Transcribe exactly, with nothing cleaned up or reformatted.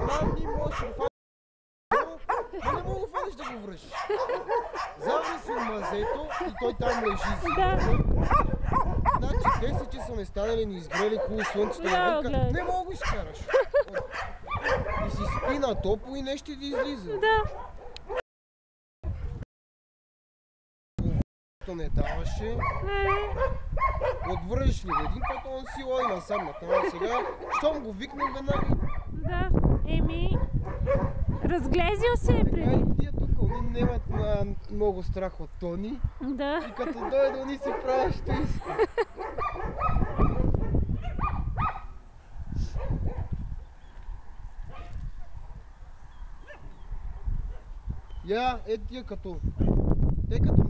Мам, ми можеш да фанеш, но не мога да фанеш да го връщиш. Зависи от мазето и той там лежи си. Да. Значи десет часа не станали, ни изгрели хубаво слънцето навънка, не мога го изкараш. И си спи на топло и нещо да излиза. Да. Не даваше. Отвържиш ли го един път, он си лой насам натам. Сега, щом го викнем веднага. Да, еми, разглезил се е преди. Сега и тия тук, они немат много страх от Тони. Да. И като дойде, они си правят, що иска. Я, е тия като... Те като